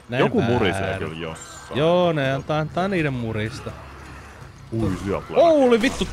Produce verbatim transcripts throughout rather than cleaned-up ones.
Näin Joku väärin. murisee kyllä jossain. Joo, ne antaa, antaa niiden murista. Ui, syöplä. Ouli vittu!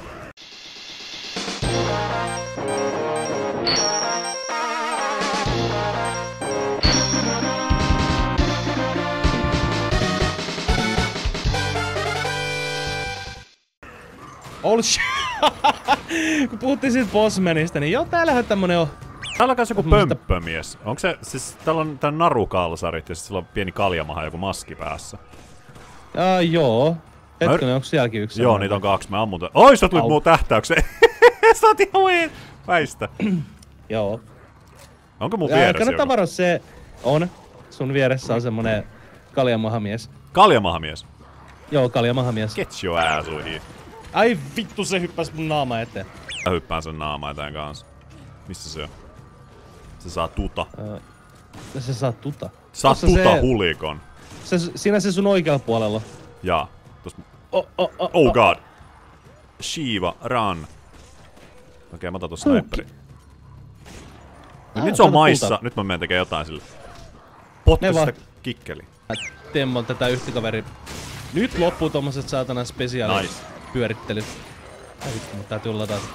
Oulu shit! Kun puhuttiin siitä Bossmanista, niin joo, täällähän tämmönen on. Täällä on kans joku pömppömies. Onko se, siis täällä on tää narukalsarit ja sit sillä on pieni kaljamaha ja joku maski päässä. Aa, joo. Hetkinen, onks sielläkin yksi? Joo, niitä on kaksi. Mä ammun. Oi, sä tulit muu tähtäykseen. Sä oot ihan weird. Väistä. Joo. Onko mun vieressä kannattaa joku? varoa se on. Sun vieressä on semmonen kaljamahamies. Kaljamahamies? Joo, kaljamahamies. Get your ass here. Ai vittu, se hyppäs mun naama eteen. Mä hyppään sen naamaa eteen kanssa. Missä se on? Se saa tuta. Öö, se saa tuta. Saa Tossa tuta se, hulikon. Se, siinä se sun oikealla puolella. Jaa. Tos... Oh, oh, oh, oh god. Shiva, run. Okei, okay, mä otan tuossa sniperi. Nyt se on maissa. Kulta. Nyt mä menen tekemään jotain sille. Potku sitä kikkeli. Temmon tätä yhtä kaveri. Nyt loppuu tommoset saatanan spesiaalit nice. Pyörittelyt. Ai vittu, mut täytyy olla taas.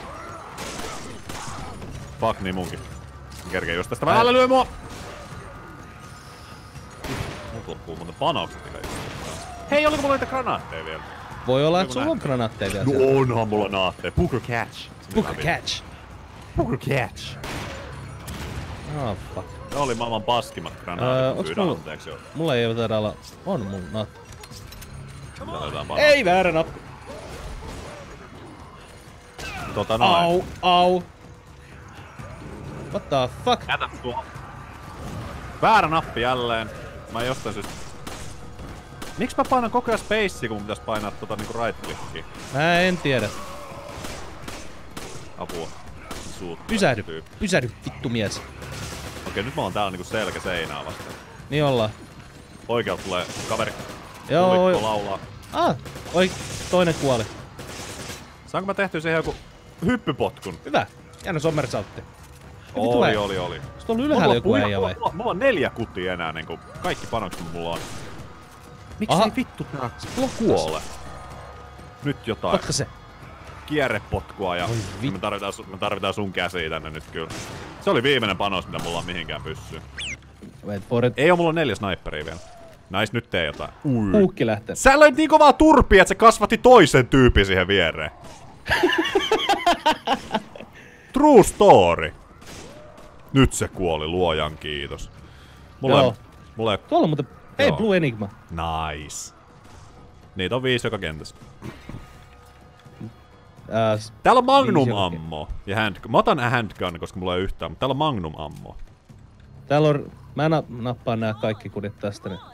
Fuck niin munkin. Kerkee just tästä. Älä lyö mua! Nyt loppuu muuten panokset ihan just. Hei, oliko mulla niitä granaatteja vielä? Voi olla, että sulla on granaatteja vielä. No onhan mulla naatteja. Booker catch. Booker catch. Booker catch. Ah, fuck. Ne oli maailman paskimmat granaatit, kun pyydän anteeksi jo. Mulla ei taida olla... On mulla naatti. Ei, väärä nappi. Tota noin. Au, au. What the fuck? Jätä tuo. Väärä nappi jälleen. Mä en jostain syystä... Miks mä painan koko ajan spacea, kun mun pitäis painaa tota niinku right-clickia? Mä en tiedä. Apua. Suut. Pysähdy. Pysähdy, vittu mies. Okei, nyt mä oon täällä niinku selkä seinää vastaan. Niin ollaan. Oikealta tulee kaveri. Joo. Tulikko laulaa. Ah, oi, toinen kuoli. Saanko mä tehtyä siihen joku hyppypotkun? Hyvä. Jännä sommersaltti. Oli, oli, oli. Sitten on ylhäällä joku äijä vai? Mulla, mulla on neljä kutia enää niinku. Kaikki panokset mulla on. Miksi ei vittu tää kuole? Nyt jotain. Potka se. Kierrepotkua ja me tarvitaan, me tarvitaan sun käsiä tänne nyt kyllä. Se oli viimeinen panos, mitä mulla on mihinkään pyssyyn. Wait for it. Ei oo mulla neljä sniperiä vielä. Nais, nyt tee jotain. Ui. Puukki lähtee. Sä löit niin kovaa turpia, että se kasvatti toisen tyypin siihen viereen. True story. Nyt se kuoli, luojan kiitos. Mulla Joo. ei, mulla ei... Tuolla on muuten... Hei, Blue Enigma. Nice. Niitä on viisi joka kentässä. Äh, täällä on Magnum ammo. Ja hand... Mä otan handgun, koska mulla ei yhtään, mutta täällä on Magnum ammo. Täällä on... Mä na nappaan nää kaikki kudit tästä nyt.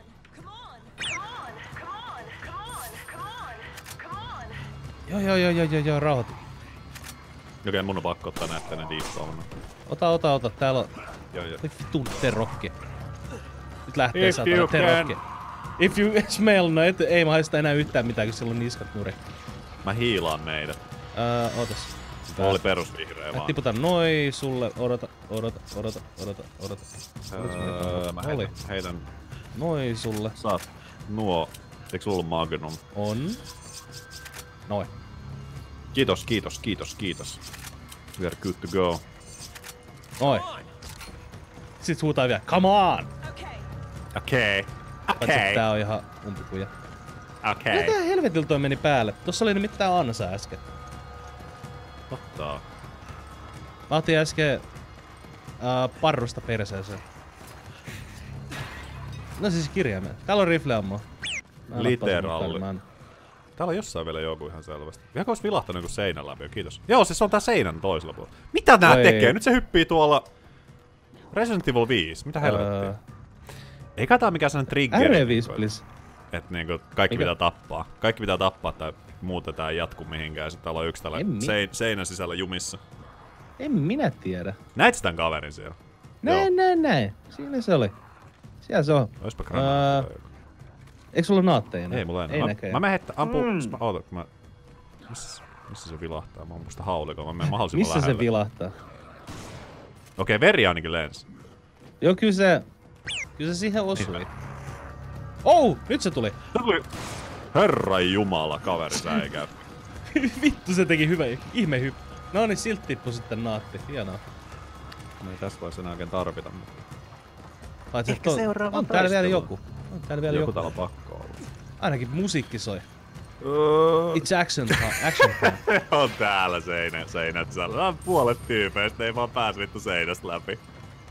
Joo, joo, joo, joo, joo, joo, rauhoitu. Okei, okay, mun on pakko ottaa näitä tänne diippaamaan. Ota, ota, ota. Täällä on... Joo, joo. Vittu, terrokki. Nyt lähtee saatana terokki. If you smell, no et, ei maista enää yhtään mitään, kun siellä on niskat nuri. Mä hiilaan meidät. Öö, ootas. Mulla oli perusvihreä vaan. Tiputa noi sulle, odota, odota, odota, odota, odota. Öö, mä heitän, heitän. Noi sulle. Saat nuo. Eiks sulla Magnum? On. Noi. Kiitos, kiitos, kiitos, kiitos. We are good to go. Noi. Sit huutaa vielä, come on! Okei. Okei. Tää on ihan umpikuja. Okei. Mitä helvetillä toi meni päälle? Tossa oli nimittäin ansa äsken. Ottaa. Mä otin äsken uh, parrusta perseeseen. No siis kirjaimen. Täällä on rifleammoa. Literalli. Täällä on jossain vielä joku ihan selvästi. Ihan ois vilahtanut joku seinän läpi, kiitos. Joo, siis se on tää seinän toisella puolella. Mitä nää Oi. tekee? Nyt se hyppii tuolla... Resident Evil viisi, mitä helvettiä? Uh... Eikä tää mikään sellainen trigger. R viisi, please. Et niinku kaikki Mikä? pitää tappaa. Kaikki pitää tappaa tai muuten tää ei jatku mihinkään. Ja sit täällä on yksi tällä sein, seinän sisällä jumissa. En minä tiedä. Näit sitä tän kaverin siellä? Näin, näin, näin. Siinä se oli. Siellä se on. Oispa granaatteja. Uh... Eikö sulla naatteja enää? Ei mulla enää. Ei mä, näköjään. mä menen heittää, ampuu, mm. mä ootan, kun mä... Missä, missä se vilahtaa? Mä oon musta haulikolla, mä menen mahdollisimman missä lähelle. Se vilahtaa? Okei, okay, veri ainakin lensi. Joo, kyllä se... Kyllä se siihen osui. Oh! Nyt se tuli! Se tuli! Herran jumala, kaveri säikä. Vittu se teki hyvä, ihme hyppy. No niin, silti tippui sitten naatti. Hienoa. No ei tässä vaiheessa enää oikein tarvita. Paitsi, ehkä seuraava on täällä vielä joku. On täällä vielä joku. Joku täällä on pakko olla. Ainakin musiikki soi. Uh. It's action time. Action time. On täällä seinä, seinät siellä. Puolet tyypeistä ei vaan pääs vittu seinästä läpi.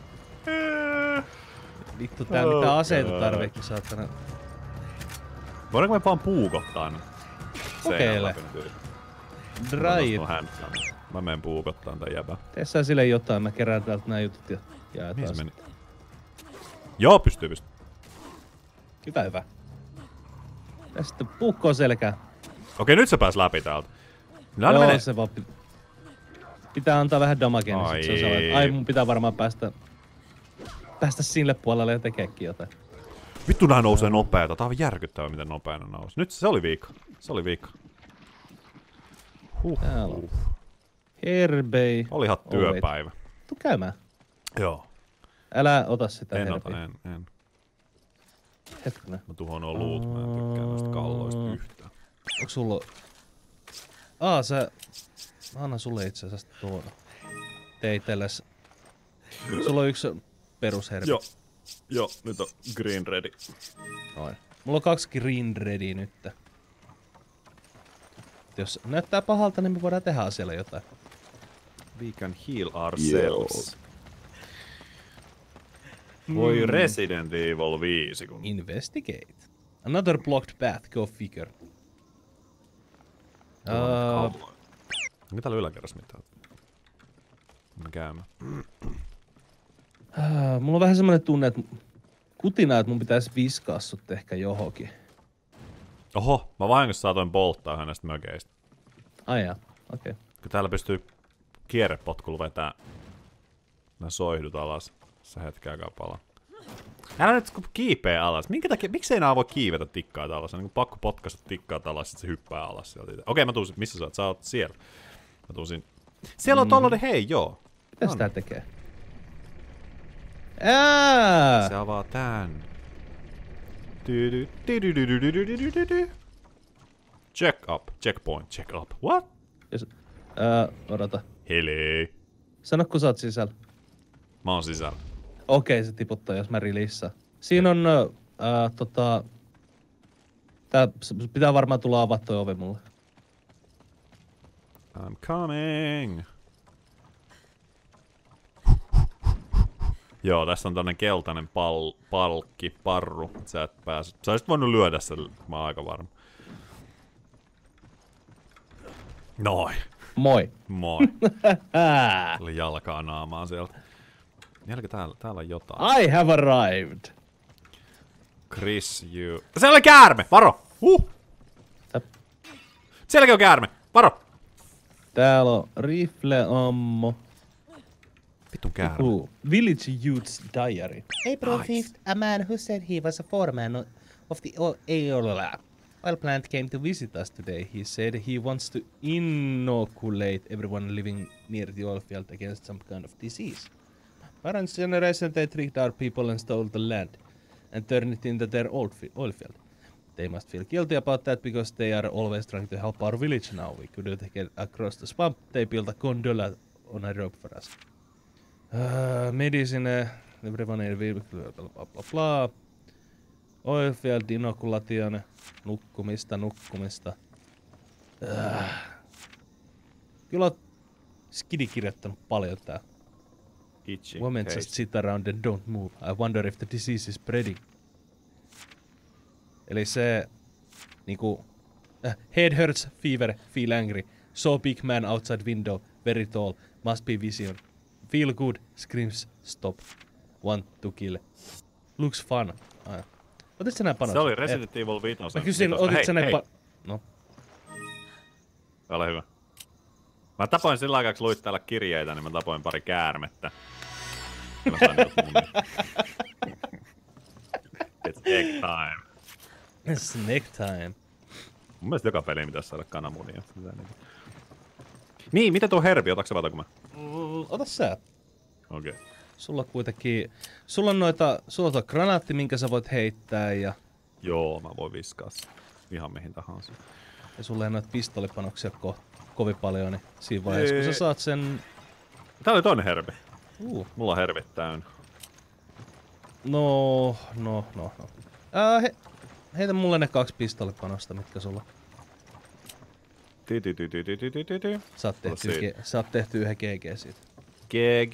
Vittu, tää oh, mitä aseita tarviikin saatana. Voidaanko me vaan puukottaa ne? Kokeile. Drive. Mä menen puukottaan tän jäbän. Tee sä sille jotain, mä kerään täältä nää jutut ja jaetaan. Mihin se meni? Joo, pystyy pystyy. Hyvä, hyvä. Ja sitten puukkoon selkään. Okei, nyt se pääs läpi täältä. Minä Joo, menee. se vaan pit... pitää antaa vähän damagea, niin sit se on sellainen, ai mun pitää varmaan päästä... päästä sille puolelle ja tekeekin jotain. Vittu nää nousee nopeeta. Tää on järkyttävää miten nopeena nousi. Nyt se oli viikko. Se oli viikko. Huh. Täällä on. Herbei. Olihan työpäivä. Tuu käymään. Joo. Älä ota sitä en herbei. En ota, en, en. Hetkinen. Mä tuhon nuo luut, mä en tykkää noista kalloista yhtään. Onks sulla... Aa, sä... Mä annan sulle itse asiassa tuon. Tee itelles... Sulla on yksi perusherbi. Joo. Joo, nyt on green ready. Noin. Mulla on kaksi green ready nyt. Jos näyttää pahalta, niin me voidaan tehdä asialle jotain. We can heal ourselves. Voi mm. Resident Evil viisi kun... Investigate. Another blocked path, go figure. Uh... Onko täällä yläkerrassa mitään? Mä käymään. Uh, mulla on vähän semmonen tunne, että kutina, että mun pitäisi viskaa sut ehkä johonkin. Oho, mä vahingossa saatoin polttaa yhden näistä mökeistä. Ai jaa, okei. Okay. Kun täällä pystyy kierrepotkulla vetää nää soihdut alas. Se hetkeä aikaa palaa. Älä nyt kiipeä alas. Minkä takia, miksei nää voi kiivetä tikkaita alas? On niin pakko potkaista tikkaita alas, sit se hyppää alas sieltä. Okei, okay, mä tuun, missä sä oot? Sä oot siellä. Mä tuun siinä. Siellä on tollanen, hei joo. Mitäs tää tekee? Ää! Se avaa tän. Check up, checkpoint, check up. What? Jos, ää, odota. Hele. Sano kun sä oot sisällä. Mä oon sisällä. Okei, se tiputtaa, jos mä releasaan. Siinä on, ää, tota... Tää pitää varmaan tulla avaa toi ovi mulle. I'm coming. Joo, tässä on tämmönen keltainen pal palkki, parru. Sä et pääse. Sä olisit voinut lyödä sen, mä oon aika varma. Noi. Moi. Moi. Oli jalkaa naamaan sieltä. Jälkeen täällä, täällä on jotain. I have arrived. Chris, you... Siellä oli käärme! Varo! Huh! Täp. Sielläkin on käärme! Varo! Täällä on rifle-ammo. Vitun käärme. Uh, Village Youth's Diary. April fifth, a man who said he was a foreman of the oil plant came to visit us today. He said he wants to inoculate everyone living near the oil field against some kind of disease. Parents' generation, they tricked our people and stole the land and turned it into their old oil field. They must feel guilty about that because they are always trying to help our village now. We couldn't get across the swamp. They built a gondola on a rope for us. Uh, medicine, everyone in the blah blah blah blah. Oil field inoculation, nukkumista, nukkumista. Uh. Kyllä on Skidi kirjoittanut paljon tää. Itchy Women case. just sit around and don't move. I wonder if the disease is spreading. Eli se niinku uh, head hurts, fever, feel angry. Saw big man outside window, very tall, must be vision. Feel good, screams, stop. Want to kill. Looks fun. Ah. Otit sä nää panokset? Se oli Resident Evil viisi. Mä kysyin, otit sä nää pa... No. Ole hyvä. Mä tapoin sillä aikaa, kun luit täällä kirjeitä, niin mä tapoin pari käärmettä. Mä sain niitä munia. It's egg time. Snack time. Mun mielestä joka peli pitäisi saada kananmunia. Niin, mitä tuo herbi? Otatko sä vai otanko mä? Mm, ota sä. Okei. Okay. Sulla on kuitenkin... Sulla on noita... Sulla on tuo granaatti, minkä sä voit heittää ja... Joo, mä voin viskaa sen. Ihan mihin tahansa. Ja sulle ei noita pistolipanoksia ko kovin paljon, niin siinä vaiheessa kun sä saat sen... Tää oli toinen herbi. Uh. Mulla on hervit täynnä. No, no, no, no. Ää, he, heitä mulle ne kaksi pistolipanosta, mitkä sulla. Ty, ty, ty, ty, ty, ty, ty, ty. Sä oot tehty, sä oot tehty yhden G G siitä. G G.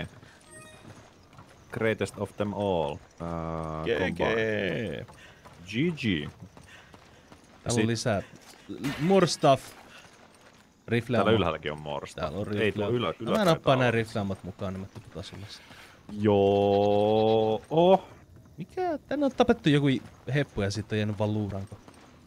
Greatest of them all. Uh, G G. G G. Täällä on lisää. More stuff. Rifle Täällä ylhäälläkin on more stuff. Täällä on rifle. Ei tuo ylä, ylä, mä nappaa nää rifleammat mukaan, niin mä tututaan sulle. Joo. Oh. Mikä? Tänne on tapettu joku heppu ja sit on jäänyt vaan luuranko.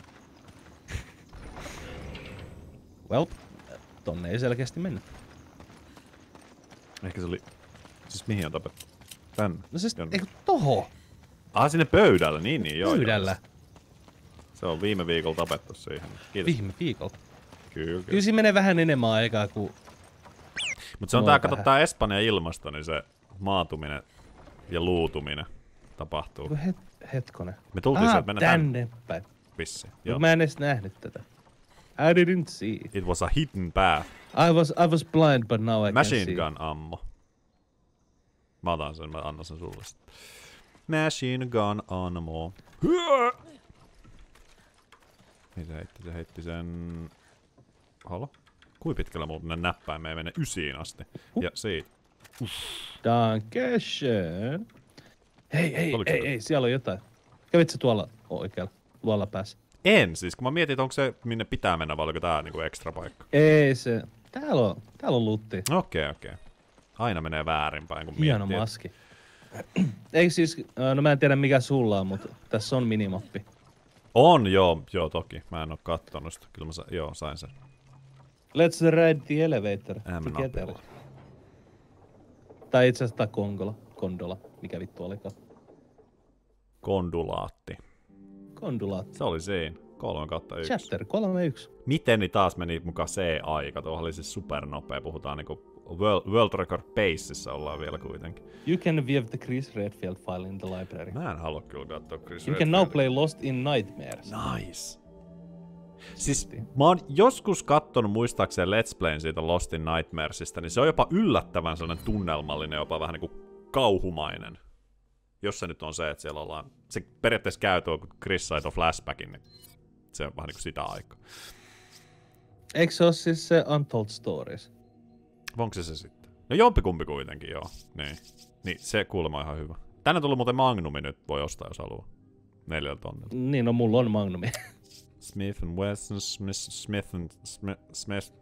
Well, tonne ei selkeästi mennyt. Ehkä se oli... Siis mihin on tapettu? Tänne. No siis, eikö toho? Ah, sinne pöydällä, niin niin, joo. Pöydällä? Joo. Se on viime viikolla tapettu siihen. Kiitos. Viime viikolla? Kyllä, kyllä. Kyllä siinä menee vähän enemmän aikaa kuin... Mut se on tää, kato tää Espanjan ilmasto, niin se maatuminen ja luutuminen tapahtuu. Het hetkonen. Me tultiin ah, sieltä mennä tänne päin. Vissiin. No, mä en edes nähnyt tätä. I didn't see it. It was a hidden path. I was, I was blind, but now I Machine can see. gun ammo. Mä otan sen, mä annan sen sulle sitten. Machine gun ammo. Niin se heitti, se heitti sen... Halo? Kui pitkällä mulla näppäin ei mene ysiin asti? Uh. Ja siitä. Dankeschön. Hei, hei, Oliko ei, ei, siellä on jotain. Kävit sä tuolla oikealla, tuolla päässä? En siis, kun mä mietin, että onko se minne pitää mennä, vai oliko tää niinku ekstra paikka? Ei se, täällä on, täällä on luutti. Okei, okay, okei. Okay. Aina menee väärinpäin, kun Hieno miettii. maski. Eikö siis, no mä en tiedä mikä sulla on, mutta tässä on minimappi. On, joo, joo toki. Mä en oo kattonut sitä. Kyllä mä sa joo, sain sen. Let's ride the elevator together. M-napilla. Tai itse asiassa tää kongola, kondola, mikä vittu olikaan. Kondulaatti. Kondulaatti. Se oli siinä. kolme kautta yksi. Chapter kolme yksi. Miten niin taas meni mukaan C-aika? Tuohon oli siis supernopea. Puhutaan niinku World, world Record Paceissa ollaan vielä kuitenkin. You can view the Chris Redfield file in the library. Mä en halua kyllä katsoa Chris You can now play Lost in Nightmares. Nice. Siis mä oon joskus kattonut muistaakseni Let's Playn siitä Lost in Nightmaresista, niin se on jopa yllättävän sellainen tunnelmallinen, jopa vähän niinku kauhumainen. Jos se nyt on se, että siellä ollaan... Se periaatteessa käy tuo Chris Side Flashbackin, niin se on vähän niinku sitä aikaa. Eikö se oo siis se Untold Stories? Onko se se sitten? No jompikumpi kuitenkin, joo. Niin. Niin se kuulemma on ihan hyvä. Tänne tullut muuten Magnumi nyt, voi ostaa jos haluaa. Neljältä tonnilta. Niin, no mulla on Magnumi. Smith and Wesson, Smith, Smith and Smith, Smith.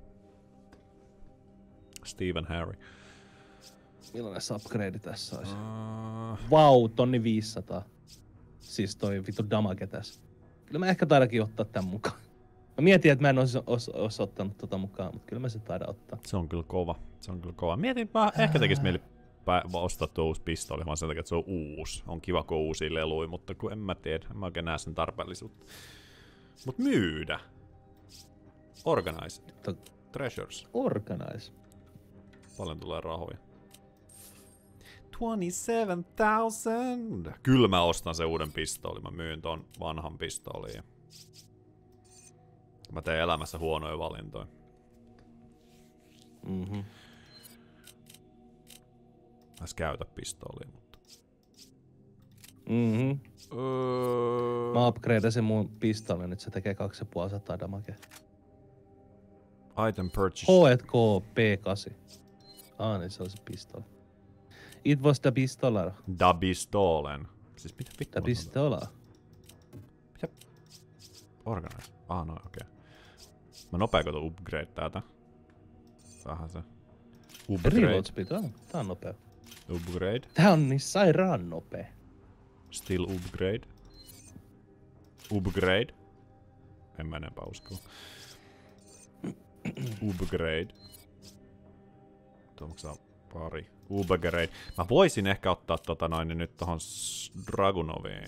Stephen Harry. Millainen upgrade tässä olisi? Uh... Vau, tonni viisisataa. Siis toi vittu damage tässä. Kyllä mä ehkä taidakin ottaa tän mukaan. Mä mietin, että mä en ois, ois, ois ottanut tota mukaan, mutta kyllä mä se taidan ottaa. Se on kyllä kova. Se on kyllä kova. Mietin, että mä ehkä tekis mieli ostaa tuo uusi pistooli, vaan sen takia, että se on uusi. On kiva, kun uusia leluja, mutta kun en mä tiedä, en mä oikein näe sen tarpeellisuutta. Mut myydä. Organize. To... Treasures. Organize. Paljon tulee rahoja. twenty-seven thousand. Kyllä mä ostan sen uuden pistoolin. Mä myyn ton vanhan pistoolin. Mä teen elämässä huonoja valintoja. Mhm. Mä edes käytä pistoolia, mutta... Mhm. Öö... Mä upgradeasin mun pistoolin, nyt se tekee kaksituhattaviisisataa damagea. Item purchase. H and K P kahdeksan. Ah, niin se on se pistooli. It was the pistolar. Da pistolen. Siis mitä vittu? The pistola. Mitä? Organize. Ah, no okei. Okay. Mä nopea koto upgrade täältä. Vähän se. Upgrade. Reload speed on. Tää on nopea. Upgrade. Tää on niin sairaan nopea. Still upgrade. Upgrade. En mä enempää uskoa. Upgrade. Tuo maksaa pari. Upgrade. Mä voisin ehkä ottaa tota noin niin nyt tohon Dragunoviin.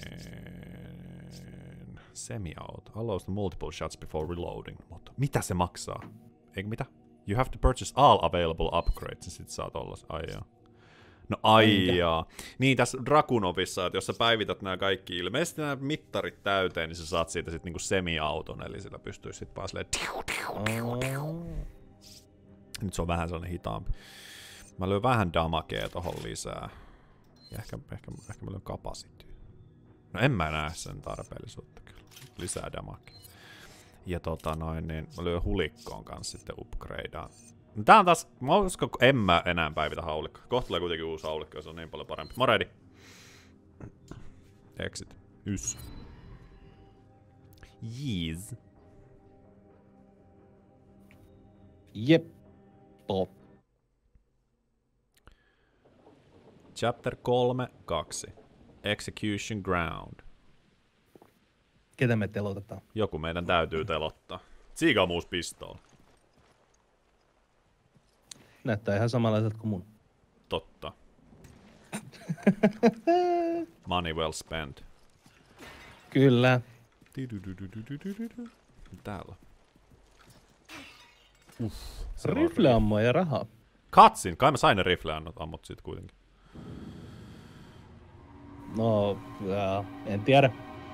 Semi-auto. Allows the multiple shots before reloading. Mutta mitä se maksaa? Eikö mitä? You have to purchase all available upgrades. Ja sit saa tollas. Ai joo. No aijaa. Niin tässä Dragunovissa, että jos sä päivität nämä kaikki ilmeisesti nämä mittarit täyteen, niin sä saat siitä sitten niinku semi-auton, eli sillä pystyisi sitten vaan silleen tiu, tiu, tiu, tiu. Nyt se on vähän sellainen hitaampi. Mä lyön vähän damagea tohon lisää. Ja ehkä, ehkä, ehkä mä lyön capacity. No en mä näe sen tarpeellisuutta kyllä. Lisää damagea. Ja tota noin, niin mä lyön hulikkoon kanssa sitten upgradea. No tää on taas, mä uskon, en mä enää päivitä haulikkoa. Kohta tulee kuitenkin uusi haulikko, se on niin paljon parempi. Mä ready. Exit. Ys. Jeez. Jep. Top. Chapter kolme kaksi. Execution Ground. Ketä me telotetaan? Joku meidän täytyy telottaa. Siika on uusi pistooli. Näyttää ihan samanlaiset kuin mun. Totta. Money well spent. Kyllä. Täällä. Uff. Rifleammoa ja rahaa. Katsin. Kai mä sain ne rifleammot ammut sit kuitenkin. No, jaa, en tiedä.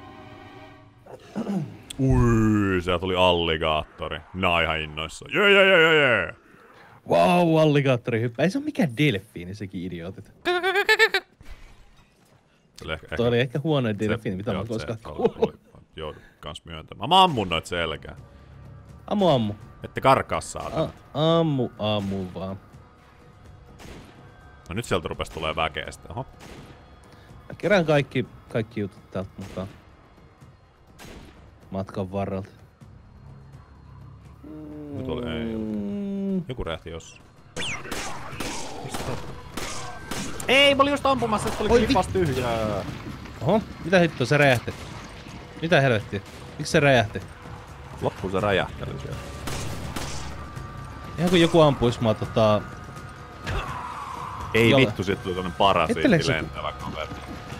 Ui, siellä tuli alligaattori. Nää ihan innoissa. Jee, jee, jee, jee. Wow, alligaattori hyppää. Ei se ole mikään delfiini, sekin idiootit. Ehkä, Toi oli ehkä huonoin delfiini, mitä mä koskaan kuullut. Joudun kans myöntämään. Mä ammun noit selkää. Ammu, ammu. Ette karkaa saatana. A ammu, ammu vaan. No nyt sieltä rupes tulee väkeä sitten. Oho. Mä kerään kaikki, kaikki jutut täältä mukaan. Matkan varrelta. Nyt oli, ei ollut. Joku räjähti jossain. Ei, mä olin just ampumassa, että oli kipas tyhjää. Oho, mitä hittoa se räjähti? Mitä helvettiä? Miksi se räjähti? Loppuu se räjähtely siellä. Ihan kun joku ampuis mua tota... Ei Jolle. vittu, sit tuli toinen parasiitti lentävä kaveri.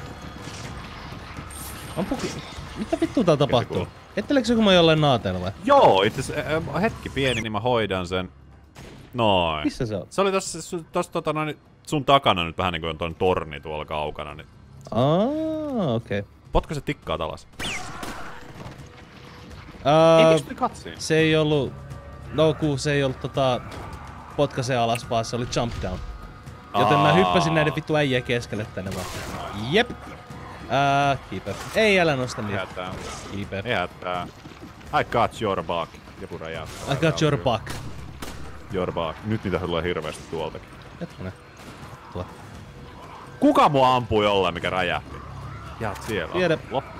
Ampuki... Mitä vittua täällä tapahtuu? Etteleekö joku mä jollain naateella vai? Joo, itse asiassa hetki pieni, niin mä hoidan sen. Noin. Missä se on? Se oli tossa, tossa tota, noin, sun takana nyt vähän niinku on toinen torni tuolla kaukana. Niin... Aa, okei. Okay. Potka se tikkaa alas. Uh, ei pysty katsiin. Se ei ollut... No ku, se ei ollut tota... Potkaise alas, vaan se oli jump down. Joten Aa. mä hyppäsin näiden vittu äijä keskelle tänne vaan. Jep. Uh, keeper. Ei, älä nosta niitä. Jätää. Keeper. Jätää. I got your back. Joku räjähtää. I got your back. Your back. Nyt niitä tulee hirveästi tuoltakin. Hetkonen. Tuo. Kuka mua ampuu jollain, mikä räjähti? Jäät siellä. Tiedä. Loppu.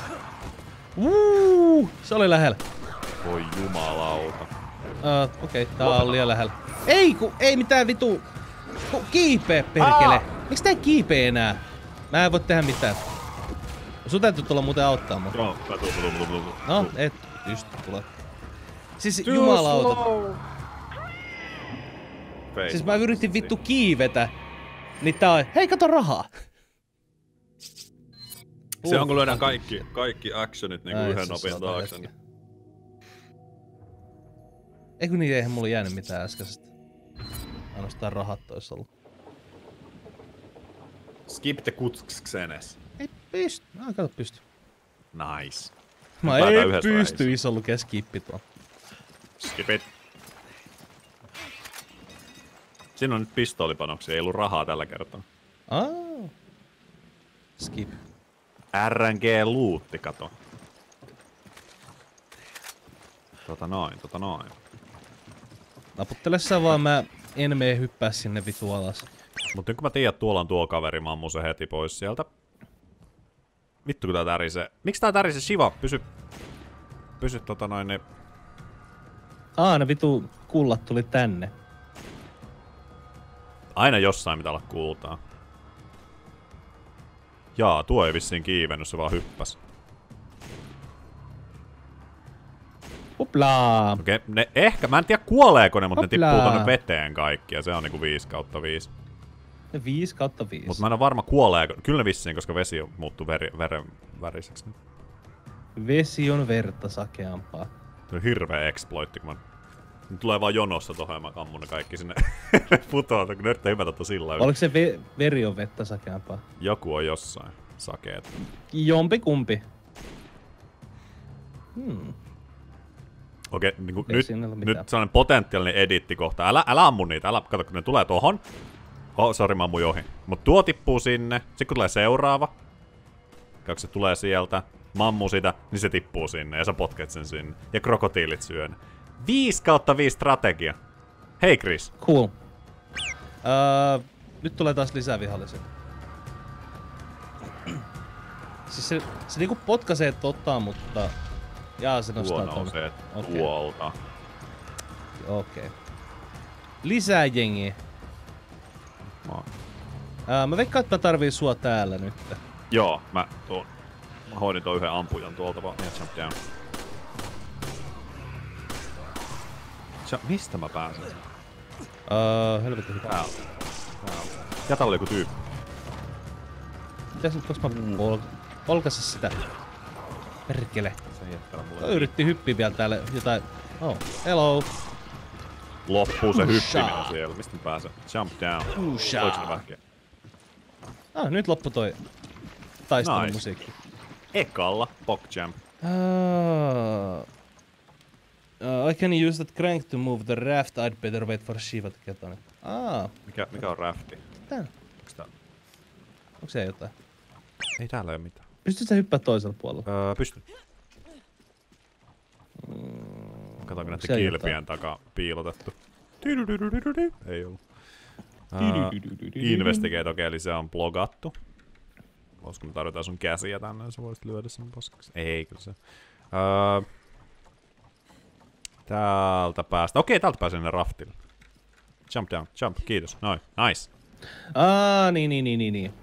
Uuu, se oli lähellä. Voi jumalauta. Uh, okei, okay, tää on liian lähellä. Ei ku, ei mitään vitu. Ku, kiipee perkele. Aa! Miks tää ei kiipee enää? Mä en voi tehdä mitään. Sun täytyy tulla muuten auttaa mua. Joo, mä tuun, tuun, tuun, tuun. No, et pysty tulla. Siis jumalauta. Siis mä yritin vittu kiivetä. Niin tää on, hei kato rahaa. Se on kun lyödään kaikki, kaikki actionit niinku yhden nopin taakse. Niin. Eikö niin, eihän mulla jäänyt mitään äskeisestä. Ainoastaan rahat ois ollut. Skip the kutsksenes. Ei pysty. Mä en kato pysty. Nice. Mä ei pysty, iso lukee skippi tuo. Skip it. Siinä on nyt pistoolipanoksia, ei ollut rahaa tällä kertaa. Ah. Skip. R N G-luutti, kato. Tota noin, tota noin. Naputtele sä vaan, mä en mene hyppää sinne vitu alas. Mut nyt kun mä tiedän, että tuolla on tuo kaveri, mä ammun se heti pois sieltä. Vittu kun tää tärisee. Miks tää tärisee? Shiva, pysy... Pysy tota noin ne... Aa, ne vitu kullat tuli tänne. Aina jossain pitää olla kultaa. Jaa, tuo ei vissiin kiivennyt, se vaan hyppäs. Huplaa! Okei, okay, ne ehkä, mä en tiedä kuoleeko ne, mutta Hoplaa. ne tippuu tonne veteen kaikki ja se on niinku viisi kautta viisi. viisi kautta viisi. Mut mä en oo varma kuoleeko, kyllä ne vissiin, koska vesi muuttuu veri, veren väriseksi. Vesi on verta sakeampaa. Se on hirveä exploitti, kun mä Ne tulee vaan jonossa tohon ja mä kammun ne kaikki sinne putoilta, kun ne yrittää hypätä tossa sillä Oliko se ve veri on vettä sakeampaa? Joku on jossain sakeet. Jompi kumpi. Hmm. Okei, niinku nyt, nyt sellainen potentiaalinen edittikohta. Älä, älä ammu niitä, älä, kato kun ne tulee tohon. Oh, sori mä ammuin ohi. Mut tuo tippuu sinne, sit kun tulee seuraava. Kun se tulee sieltä, mä ammun sitä, niin se tippuu sinne ja sä potket sen sinne. Ja krokotiilit syö ne. viisi kautta viisi strategia. Hei Chris. Cool. Uh, nyt tulee taas lisää vihollisia. Siis se, se niinku potkaisee tota, mutta... Jaa, se nostaa tuonne. Tuo nousee okay. tuolta. Okei. Okay. Lisää jengiä. Mä... Uh, mä veikkaan, että mä tarvii sua täällä nyt. Joo, mä tuon. Mä hoidin tuon yhden ampujan tuolta vaan. Yeah, jump down. Sä, mistä mä pääsen? Uh, helvetin hyvä. Täältä. Ja täällä oli joku tyyppi. Mitäs nyt, voinko mä pol polkassa sitä? Perkele. Se jättää mulle. Toi yritti hyppiä vielä täällä jotain... Oh, hello. Loppuu se hyppiminen siellä. Mistä mä pääsen? Jump down. Usha. Oliko se vähkeä? Ah, nyt loppu toi taistelun Nice. musiikki. Ekalla, Pog Jam. Uh, uh, I can use that crank to move the raft. I'd better wait for Shiva to get on it. Ah. Mikä, mikä on rafti? Tän. Onks tää? Onko se jotain? Ei täällä oo mitään. Pystyt sä hyppää toisella puolella? Öö, pystyn. Mm, Katoinko näiden kilpien takaa piilotettu. Ei ollu. Uh, investigate, okei, eli se on blogattu. Voisiko me tarvitaan sun käsiä tänne, jos sä voisit lyödä sen paskaksi? Ei, kyllä se. Uh, täältä päästä. Okei, täältä pääsen sinne raftille. Jump down, jump, kiitos. Noin, nice. Ah, niin, niin, niin, niin, niin.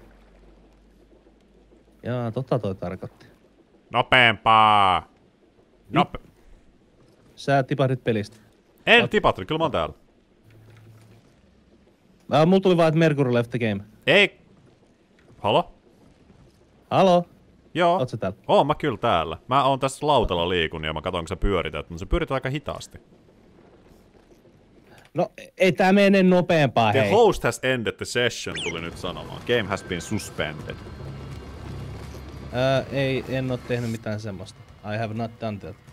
Jaa, tota toi tarkoitti. Nopeempaa! Nope. Sä tipahdit pelistä. En tipahtunut, kyllä mä oon täällä. Ah, mulla tuli vaan, että Mercury left the game. Ei. Halo? Halo? Joo. Oot sä täällä? Oon mä kyllä täällä. Mä oon tässä lautalla liikun ja mä katon, kun sä pyörität, mutta se pyörität aika hitaasti. No, ei tää mene nopeampaa, The hei. host has ended the session, tuli nyt sanomaan. Game has been suspended. Ää, ei, en oo tehnyt mitään semmoista. I have not done that.